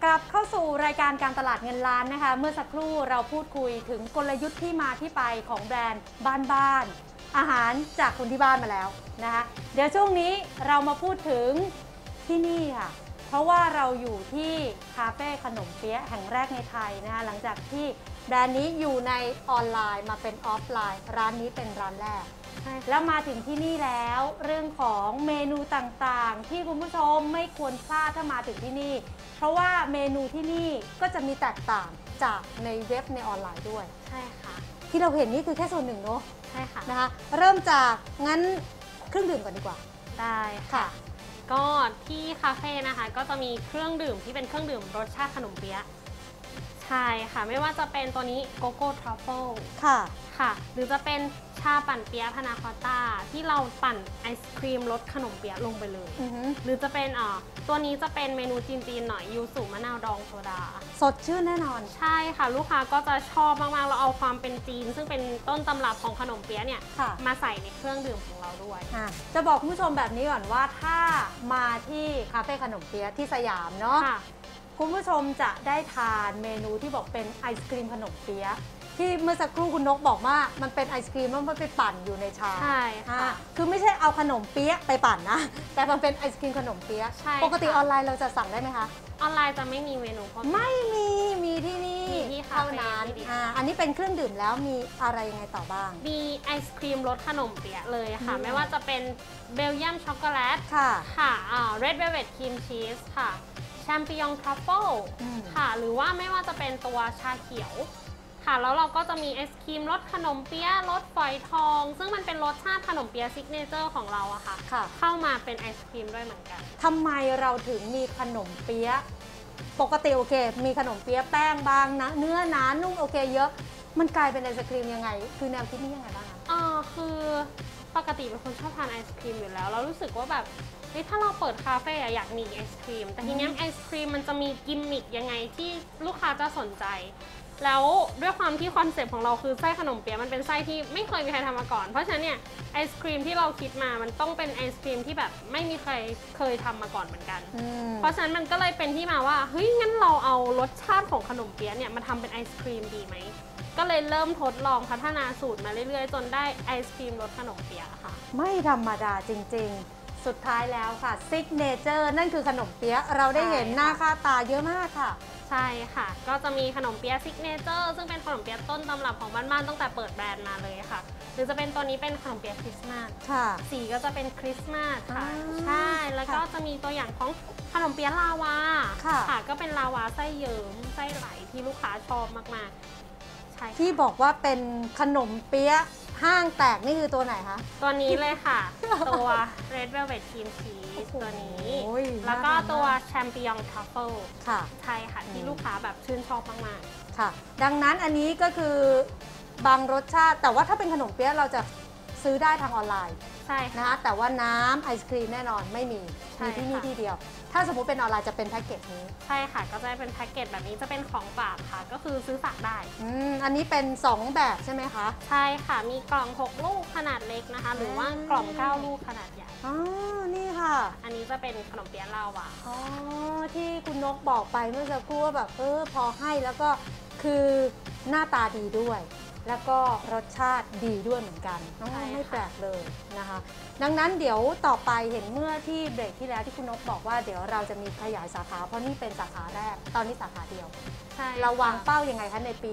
กลับเข้าสู่รายการการตลาดเงินล้านนะคะเมื่อสักครู่เราพูดคุยถึงกลยุทธ์ที่มาที่ไปของแบรนด์บ้านอาหารจากคนที่บ้านมาแล้วนะคะเดี๋ยวช่วงนี้เรามาพูดถึงที่นี่ค่ะเพราะว่าเราอยู่ที่คาเฟ่ขนมเปี๊ยะแห่งแรกในไทยนะคะหลังจากที่แบรนด์นี้อยู่ในออนไลน์มาเป็นออฟไลน์ร้านนี้เป็นร้านแรกแล้วมาถึงที่นี่แล้วเรื่องของเมนูต่างๆที่คุณผู้ชมไม่ควรพลาดถ้ามาถึงที่นี่เพราะว่าเมนูที่นี่ก็จะมีแตกต่างจากในเว็บในออนไลน์ด้วยใช่ค่ะที่เราเห็นนี่คือแค่ส่วนหนึ่งเนาะใช่ค่ะนะคะเริ่มจากงั้นเครื่องดื่มก่อนดีกว่าได้ค่ะก็ที่คาเฟ่นะคะก็จะมีเครื่องดื่มที่เป็นเครื่องดื่มรสชาติขนมเปี๊ยะใช่ค่ะไม่ว่าจะเป็นตัวนี้โกโก้ทรัฟเฟิลค่ะหรือจะเป็นชาปั่นเปี๊ยะพานาคอตต้าที่เราปั่นไอศครีมรสขนมเปี๊ยะลงไปเลยหรือจะเป็นตัวนี้จะเป็นเมนูจีนๆหน่อยยูสุมะนาวดองโซดาสดชื่นแน่นอนใช่ค่ะลูกค้าก็จะชอบมากๆเราเอาความเป็นจีนซึ่งเป็นต้นตำรับของขนมเปี๊ยะเนี่ยมาใส่ในเครื่องดื่มของเราด้วยจะบอกคุณผู้ชมแบบนี้ก่อนว่าถ้ามาที่คาเฟ่ขนมเปี๊ยะที่สยามเนาะคุณผู้ชมจะได้ทานเมนูที่บอกเป็นไอศครีมขนมเปี๊ยะที่เมื่อสักครู่คุณนกบอกว่ามันเป็นไอศครีมมันไปปั่นอยู่ในชาใช่ค่ะคือไม่ใช่เอาขนมเปี๊ยะไปปั่นนะแต่มันเป็นไอศครีมขนมเปี๊ยะปกติออนไลน์เราจะสั่งได้ไหมคะออนไลน์จะไม่มีเมนูไม่มีที่นี่เท่านั้นอันนี้เป็นเครื่องดื่มแล้วมีอะไรยังไงต่อบ้างมีไอศครีมรสขนมเปี๊ยะเลยค่ะไม่ว่าจะเป็นเบลเยียมช็อกโกแลตค่ะเรดเวลเวทครีมชีสค่ะแชมปิญองทรัฟเฟิลค่ะหรือว่าไม่ว่าจะเป็นตัวชาเขียวค่ะแล้วเราก็จะมีไอศครีมรสขนมเปี๊ยะรสฝอยทองซึ่งมันเป็นรสชาติขนมเปี๊ยะซิกเนเจอร์ของเราอะค่ะเข้ามาเป็นไอศครีมด้วยเหมือนกันทำไมเราถึงมีขนมเปี๊ยะปกติโอเคมีขนมเปี๊ยะแป้งบางนะเนื้อหนานุ่มโอเคเยอะมันกลายเป็นไอศครีมยังไงคือแนวคิดนี้ยังไงบ้างคะคือปกติเป็นคนชอบทานไอศครีมอยู่แล้วเรารู้สึกว่าแบบถ้าเราเปิดคาเฟ่อยากมีไอศครีมแต่ทีนี้ไอศครีมมันจะมีกิมมิคยังไงที่ลูกค้าจะสนใจแล้วด้วยความที่คอนเซปต์ของเราคือไส้ขนมเปี๊ยะมันเป็นไส้ที่ไม่เคยมีใครทำมาก่อนเพราะฉะนั้นเนี่ยไอศครีมที่เราคิดมามันต้องเป็นไอศครีมที่แบบไม่มีใครเคยทำมาก่อนเหมือนกันเพราะฉะนั้นมันก็เลยเป็นที่มาว่าเฮ้ยงั้นเราเอารสชาติของขนมเปี๊ยะเนี่ยมาทำเป็นไอศครีมดีไหมก็เลยเริ่มทดลองพัฒนาสูตรมาเรื่อยๆจนได้ไอศครีมรสขนมเปี๊ยะค่ะไม่ธรรมดาจริงๆสุดท้ายแล้วค่ะซิกเนเจอร์นั่นคือขนมเปี๊ยะเราได้เห็นหน้าค่าตาเยอะมากค่ะใช่ค่ะก็จะมีขนมเปี๊ยะซิกเนเจอร์ซึ่งเป็นขนมเปี๊ยะต้นตำรับของบ้านๆตั้งแต่เปิดแบรนด์มาเลยค่ะหรือจะเป็นตัวนี้เป็นขนมเปี๊ยะคริสต์มาสสีก็จะเป็นคริสต์มาสค่ะใช่แล้วก็จะมีตัวอย่างของขนมเปี๊ยะลาวาค่ะก็เป็นลาวาไส้เยิ้มไส้ไหลที่ลูกค้าชอบมากๆใช่ที่บอกว่าเป็นขนมเปี๊ยะห้างแตกนี่คือตัวไหนคะตัวนี้เลยค่ะตัว Red Velvet Cream Cheese ตัวนี้แล้วก็ตัวแชมปิญองทรัฟเฟิลค่ะใช่ค่ะที่ลูกค้าแบบชื่นชอบมากๆค่ะดังนั้นอันนี้ก็คือบางรสชาติแต่ว่าถ้าเป็นขนมเปี๊ยะเราจะซื้อได้ทางออนไลน์ใช่นะคะแต่ว่าน้ำไอศครีมแน่นอนไม่มีที่นี่ที่เดียวถ้าสมมติเป็นออนไลน์จะเป็นแพ็กเกจนี้ใช่ค่ะก็จะเป็นแพ็กเกจแบบนี้จะเป็นของฝากค่ะก็คือซื้อฝากได้อันนี้เป็น2แบบใช่ไหมคะใช่ค่ะมีกล่อง6ลูกขนาดเล็กนะคะหรือว่ากล่อง9ลูกขนาดใหญ่นี่ค่ะอันนี้จะเป็นขนมเปี๊ยะลาวาที่คุณนกบอกไปเมื่อสักครู่ว่าแบบพอให้แล้วก็คือหน้าตาดีด้วยแล้วก็รสชาติดีด้วยเหมือนกันไม่แปลกเลยนะคะดังนั้นเดี๋ยวต่อไปเห็นเมื่อที่เบรกที่แล้วที่คุณนกบอกว่าเดี๋ยวเราจะมีขยายสาขาเพราะนี่เป็นสาขาแรกตอนนี้สาขาเดียวเราวางเป้ายังไงคะในปี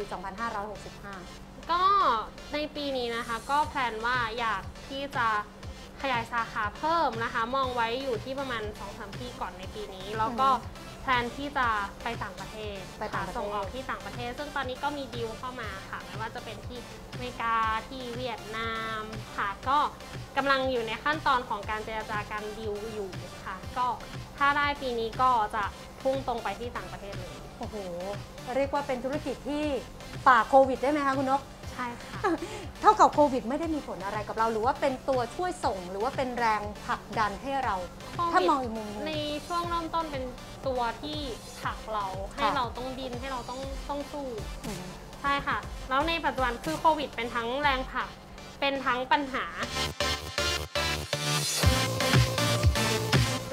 2565 ก็ในปีนี้นะคะก็แพลนว่าอยากที่จะขยายสาขาเพิ่มนะคะมองไว้อยู่ที่ประมาณ 2-3 ที่ก่อนในปีนี้แล้วก็แพลนที่จะไปต่างประเทศส่งออกที่ต่างประเทศซึ่งตอนนี้ก็มีดีลเข้ามาค่ะไม่ว่าจะเป็นที่อเมริกาที่เวียดนามค่ะก็กำลังอยู่ในขั้นตอนของการเจรจาการดีลอยู่ค่ะก็ถ้าได้ปีนี้ก็จะพุ่งตรงไปที่ต่างประเทศเลยโอ้โหเรียกว่าเป็นธุรกิจที่ฝ่าโควิดได้ไหมคะคุณนกใช่ค่ะเท่ากับโควิดไม่ได้มีผลอะไรกับเราหรือว่าเป็นตัวช่วยส่งหรือว่าเป็นแรงผลักดันให้เราถ้ามองอีกมุมในช่วงเริ่มต้นเป็นตัวที่ผลักเราให้เราต้องดิ้นให้เราต้องสู้ใช่ค่ะแล้วในปัจจุบันคือโควิดเป็นทั้งแรงผลักเป็นทั้งปัญหา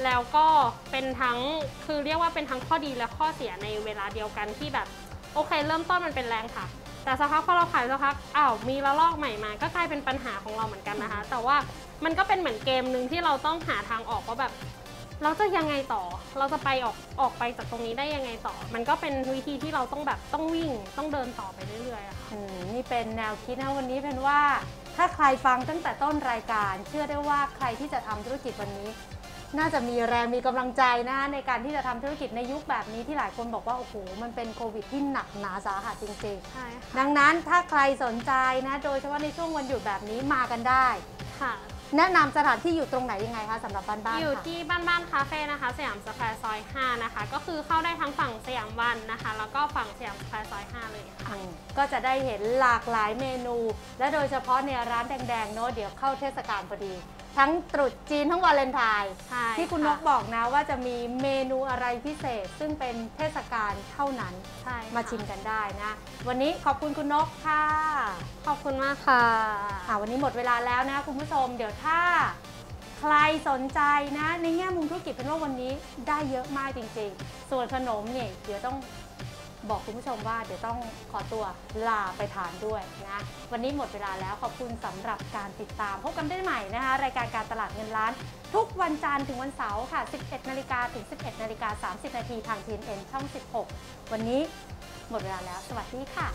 แล้วก็เป็นทั้งคือเรียกว่าเป็นทั้งข้อดีและข้อเสียในเวลาเดียวกันที่แบบโอเคเริ่มต้นมันเป็นแรงค่ะแต่สักพักพอเราขายสักพักมีระลอกใหม่มาก็กลายเป็นปัญหาของเราเหมือนกันนะคะแต่ว่ามันก็เป็นเหมือนเกมหนึ่งที่เราต้องหาทางออกว่าแบบเราจะยังไงต่อเราจะไปออกไปจากตรงนี้ได้ยังไงต่อมันก็เป็นวิธีที่เราต้องวิ่งต้องเดินต่อไปเรื่อยๆอะค่ะนี่เป็นแนวคิดนะวันนี้เป็นว่าถ้าใครฟังตั้งแต่ต้นรายการเชื่อได้ว่าใครที่จะทำธุรกิจวันนี้น่าจะมีแรงมีกำลังใจนะในการที่จะทำธุรกิจในยุคแบบนี้ที่หลายคนบอกว่าโอ้โหมันเป็นโควิดที่หนักหนาสาหัสจริงๆดังนั้นถ้าใครสนใจนะโดยเฉพาะในช่วงวันหยุดแบบนี้มากันได้ค่ะแนะนำสถานที่อยู่ตรงไหนยังไงคะสำหรับบ้านๆอยู่ที่บ้านคาเฟ่นะคะสยามสแควร์ซอย5นะคะก็คือเข้าได้ทั้งฝั่งสยามวันนะคะแล้วก็ฝั่งสยามสแควร์ซอย5เลยค่ะก็จะได้เห็นหลากหลายเมนูและโดยเฉพาะในร้านแดงๆเนาะเดี๋ยวเข้าเทศกาลพอดีทั้งตรุษจีนทั้งวาเลนไทน์ที่คุณนกบอกนะว่าจะมีเมนูอะไรพิเศษซึ่งเป็นเทศกาลเท่านั้นมาชิมกันได้นะวันนี้ขอบคุณคุณนกค่ะขอบคุณมากค่ะวันนี้หมดเวลาแล้วนะคุณผู้ชมเดี๋ยวถ้าใครสนใจนะในแง่มุมธุรกิจเป็นว่าวันนี้ได้เยอะมากจริงๆส่วนขนมเนี่ยเดี๋ยวต้องบอกคุณผู้ชมว่าเดี๋ยวต้องขอตัวลาไปทานด้วยนะวันนี้หมดเวลาแล้วขอบคุณสำหรับการติดตามพบกันได้ใหม่นะคะรายการการตลาดเงินล้านทุกวันจันทร์ถึงวันเสาร์ค่ะ 11 นาฬิกาถึง 11 นาฬิกา 30 นาทีทาง TNN ช่อง 16 วันนี้หมดเวลาแล้วสวัสดีค่ะ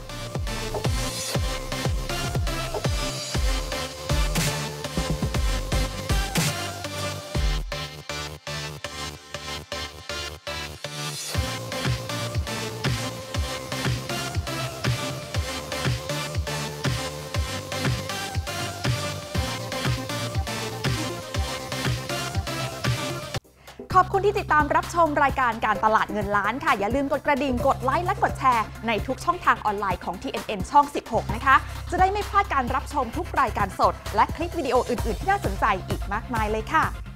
ขอบคุณที่ติดตามรับชมรายการการตลาดเงินล้านค่ะอย่าลืมกดกระดิ่งกดไลค์และกดแชร์ในทุกช่องทางออนไลน์ของ TNN ช่อง 16 นะคะจะได้ไม่พลาดการรับชมทุกรายการสดและคลิปวิดีโออื่นๆที่น่าสนใจอีกมากมายเลยค่ะ